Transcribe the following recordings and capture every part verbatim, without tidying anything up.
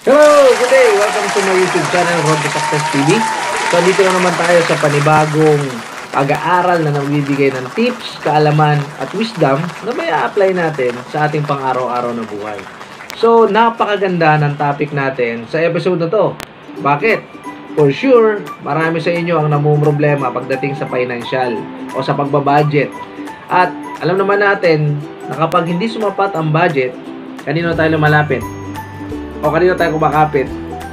Hello! Good day! Welcome to my YouTube channel, Road to Success T V. So, dito na naman tayo sa panibagong pag-aaral na nagbibigay ng tips, kaalaman, at wisdom na may a-apply natin sa ating pang-araw-araw na buhay. So, napakaganda ng topic natin sa episode na to. Bakit? For sure, marami sa inyo ang namumroblema pagdating sa financial o sa pagbabudget. At alam naman natin na kapag hindi sumapat ang budget, kanino tayo lumalapit? O kanino tayo kumakapit?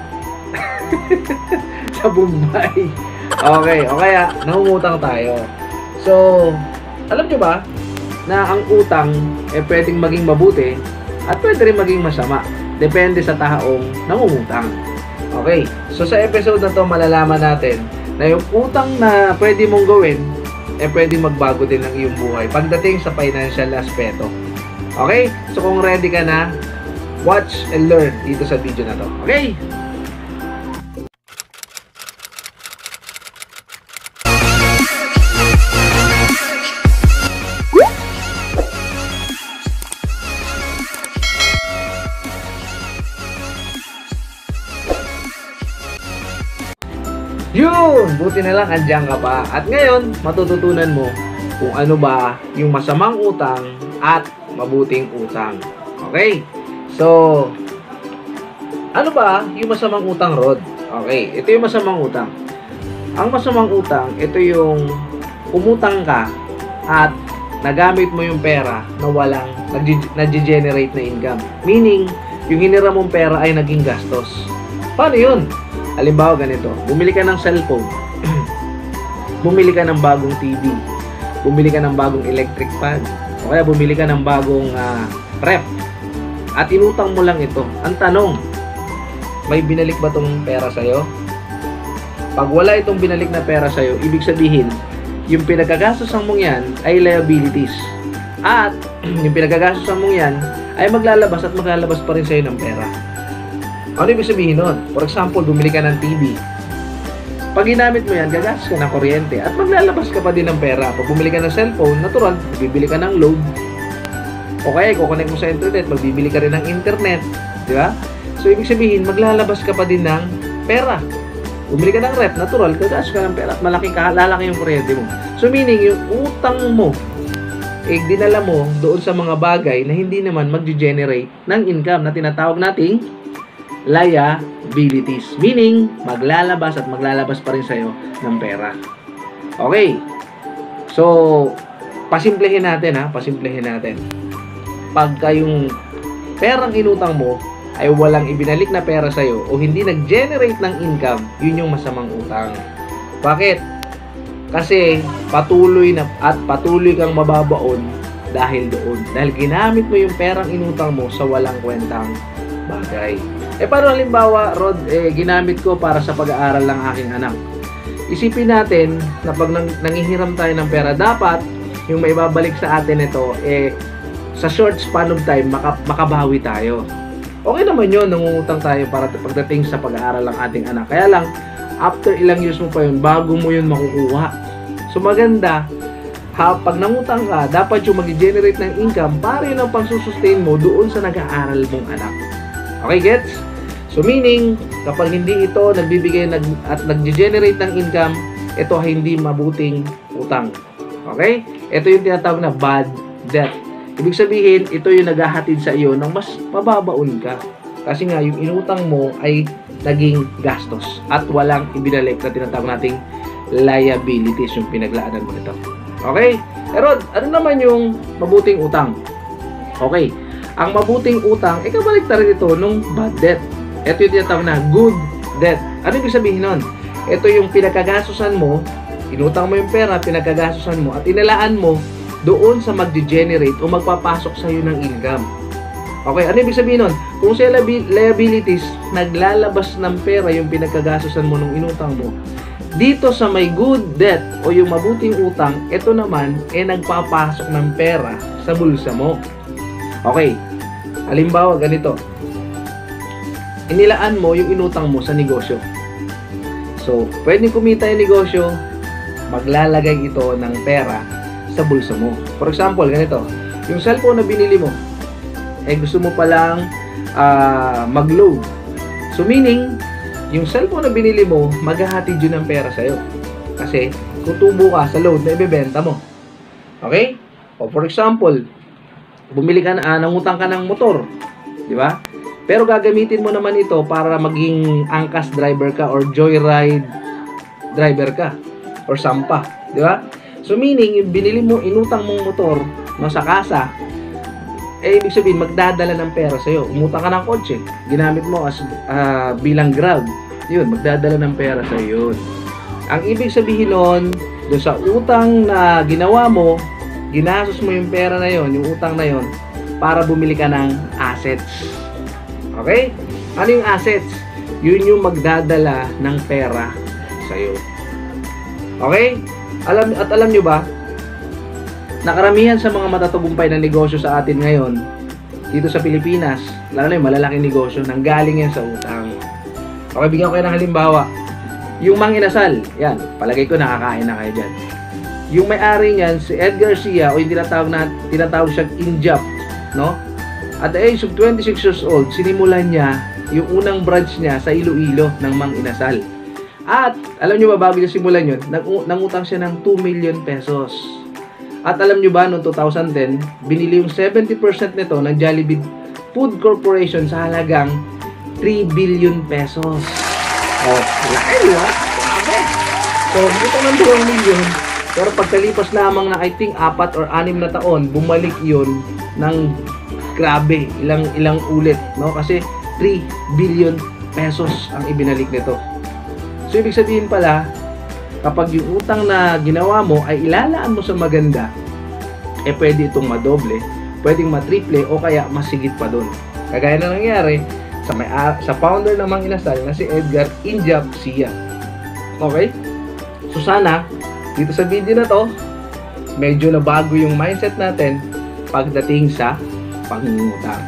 Sa Bombay. Okay, o kaya nangungutang tayo. So, alam nyo ba na ang utang eh pwedeng maging mabuti at pwede rin maging masama. Depende sa taong nangungutang. Okay, so sa episode na to malalaman natin na yung utang na pwede mong gawin eh pwedeng magbago din ng iyong buhay pagdating sa financial aspeto. Okay, so kung ready ka na, watch and learn dito sa video na to. Okay? Yun! Buti na lang andyan ka pa. At ngayon, matututunan mo kung ano ba yung masamang utang at mabuting utang. Okay? So, ano ba yung masamang utang, Rod? Okay, ito yung masamang utang. Ang masamang utang, ito yung umutang ka at nagamit mo yung pera na walang nag-generate na income. Meaning, yung hinira mong pera ay naging gastos. Paano yun? Halimbawa ganito, bumili ka ng cellphone, bumili ka ng bagong T V, bumili ka ng bagong electric fan, o kaya bumili ka ng bagong uh, ref, at inutang mo lang ito. Ang tanong, may binalik ba itong pera sa'yo? Pag wala itong binalik na pera sa'yo, ibig sabihin, yung pinagkagastosan mong yan ay liabilities. At yung pinagkagastosan mong yan ay maglalabas at maglalabas pa rin sa'yo ng pera. Ano ibig sabihin nun? For example, bumili ka ng T V. Pag ginamit mo yan, gagastos ka ng kuryente at maglalabas ka pa din ng pera. Pag bumili ka ng cellphone, natural, bibili ka ng load. O kaya, kukonect mo sa internet, magbibili ka rin ng internet. Di ba? So, ibig sabihin, maglalabas ka pa din ng pera. Bumili ka ng rep, natural, gagastos ka ng pera at malaking lalaki yung kuryente mo. So, meaning, yung utang mo, eh, dinala mo doon sa mga bagay na hindi naman mag-generate ng income na tinatawag nating liabilities. Meaning, maglalabas at maglalabas pa rin sa'yo ng pera. Okay. So, pasimplehin natin ha. Pasimplehin natin. Pagka yung perang inutang mo ay walang ibinalik na pera sa'yo o hindi nag-generate ng income, yun yung masamang utang. Bakit? Kasi patuloy na at patuloy kang mababaon dahil doon. Dahil ginamit mo yung perang inutang mo sa walang kwentang bagay. Eh, paano halimbawa, Rod, eh, ginamit ko para sa pag-aaral ng aking anak. Isipin natin na pag nang, nangihiram tayo ng pera, dapat yung maibabalik sa atin ito, eh, sa short span of time, maka, makabawi tayo. Okay naman yun, nangungutang tayo para pagdating sa pag-aaral ng ating anak. Kaya lang, after ilang years mo pa yun, bago mo yun makukuha. So, maganda, ha, pag nangutang ka, dapat yung mag-generate ng income para yun ang pang-sustain mo doon sa nag-aaral mong anak. Okay, gets? So, meaning, kapag hindi ito nagbibigay nag, at nag-generate ng income, ito ay hindi mabuting utang. Okay? Ito yung tinatawag na bad debt. Ibig sabihin, ito yung naghahatid sa iyo ng mas mababaon ka. Kasi nga, yung inutang mo ay naging gastos at walang ibinalik na tinatawag nating liabilities, yung pinaglaanan mo nito. Okay? Pero, ano naman yung mabuting utang? Okay. Ang mabuting utang, ikabalik na rin ito nung bad debt. Ito yung tinatawag na good debt. Ano ibig sabihin nun? Ito yung pinagkagastosan mo, inutang mo yung pera, pinagkagastosan mo, at inalaan mo doon sa mag-generate o magpapasok sa iyo ng income. Okay, ano ibig sabihin nun? Kung sa liabilities, naglalabas ng pera yung pinagkagastosan mo nung inutang mo, dito sa may good debt o yung mabuting utang, ito naman, eh nagpapasok ng pera sa bulsa mo. Okay, halimbawa ganito, inilaan mo yung inutang mo sa negosyo. So, pwedeng kumita yung negosyo, maglalagay ito ng pera sa bulsa mo. For example, ganito, yung cellphone na binili mo, eh gusto mo palang uh, mag-load. So meaning, yung cellphone na binili mo, maghahatid yun ng pera sa'yo. Kasi, tutubo ka sa load na ibebenta mo. Okay? O for example, bumili ka na, ah, nangutang ka ng motor. Di ba? Pero gagamitin mo naman ito para maging angkas driver ka or joyride driver ka or sampa. Di ba? So meaning, yung binili mo, inutang mong motor no, sa kasa, eh, ibig sabihin, magdadala ng pera sa'yo. Umutang ka ng kotse, ginamit mo as uh, bilang Grab. Yun, magdadala ng pera sa'yo yun. Ang ibig sabihin nun, doon sa utang na ginawa mo, ginastos mo yung pera na yon, yung utang na yon, para bumili ka ng assets. Okay? Ano yung assets? Yun yung magdadala ng pera sa'yo. Okay? Alam, at alam nyo ba, nakaramihan sa mga matatagumpay na negosyo sa atin ngayon, dito sa Pilipinas, lalo na yung malalaking negosyo, nanggaling yan sa utang. Okay, bigyan ko kayo ng halimbawa. Yung Mang Inasal, yan, palagay ko nakakain na kayo dyan. Yung may-ari niyan, si Ed Garcia, o yung tinatawag, na, tinatawag siyang Injap, no? At the age of twenty-six years old, sinimulan niya yung unang branch niya sa Iloilo ng Mang Inasal. At, alam nyo ba, bago niya simulan yun, nangutang siya ng two million pesos. At alam nyo ba, noong two thousand ten, binili yung seventy percent nito ng Jollibee Food Corporation sa halagang three billion pesos. Oh, laki, di ba? So, ito ng two million, pero pagkalipas lamang na I think apat or anim na taon, bumalik yun ng grabe, ilang ilang ulit, no? Kasi three billion pesos ang ibinalik nito. So, ibig sabihin pala, kapag yung utang na ginawa mo ay ilalaan mo sa maganda, eh pwede itong madoble, pwedeng matriple o kaya masigit pa doon. Kagaya na nangyari sa may sa founder ng Mang Inasal na si Edgar Injap Sia. Okay? So sana dito sa video na to, medyo nabago yung mindset natin pagdating sa pangungutang.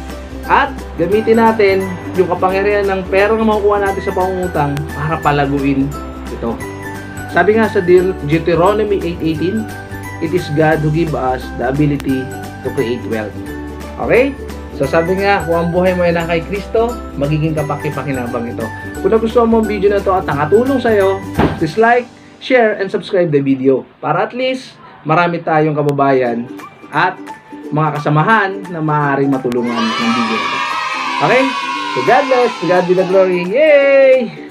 At gamitin natin yung kapangyarihan ng pera na makukuha natin sa pangungutang para palaguin ito. Sabi nga sa Deuteronomy eight eighteen, it is God who give us the ability to create wealth. Okay? So sabi nga, kung ang buhay mo ay na kay Kristo, magiging kapaki-pakinabang ito. Kung nagustuhan mo ang video na to at nakatulong sa'yo, please like, share, and subscribe the video. Para at least, marami tayong kababayan at mga kasamahan na maaaring matulungan ng video ito. Okay? So God bless, to God be the glory. Yay!